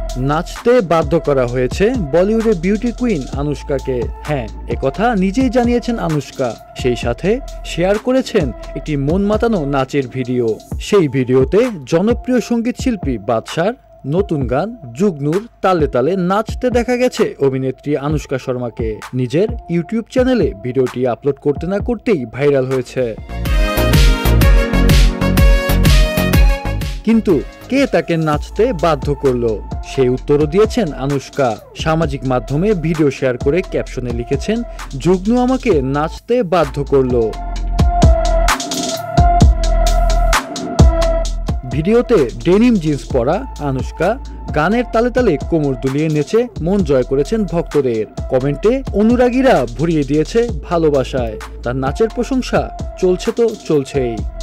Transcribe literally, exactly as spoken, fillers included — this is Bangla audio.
নাচতে বাধ্য করা হয়েছে বলিউডের বিউটি কুইন আনুশকাকে। হ্যাঁ, একথা নিজেই জানিয়েছেন আনুশকা। সেই সাথে শেয়ার করেছেন একটি মন মাতানো নাচের ভিডিও। সেই ভিডিওতে জনপ্রিয় সঙ্গীত শিল্পী বাদশার নতুন গান জুগনুর তালে তালে নাচতে দেখা গেছে অভিনেত্রী আনুশকা শর্মাকে। নিজের ইউটিউব চ্যানেলে ভিডিওটি আপলোড করতে না করতেই ভাইরাল হয়েছে। কিন্তু কে তাকে নাচতে বাধ্য করলো, সেই উত্তরও দিয়েছেন আনুশকা। সামাজিক মাধ্যমে ভিডিও শেয়ার করে ক্যাপশনে লিখেছেন, জুগনু আমাকে নাচতে বাধ্য করলো। ভিডিওতে ডেনিম জিন্স পরা আনুশকা গানের তালে তালে কোমর দুলিয়ে নেচে মন জয় করেছেন ভক্তদের। কমেন্টে অনুরাগীরা ভরিয়ে দিয়েছে ভালোবাসায়। তার নাচের প্রশংসা চলছে তো চলছেই।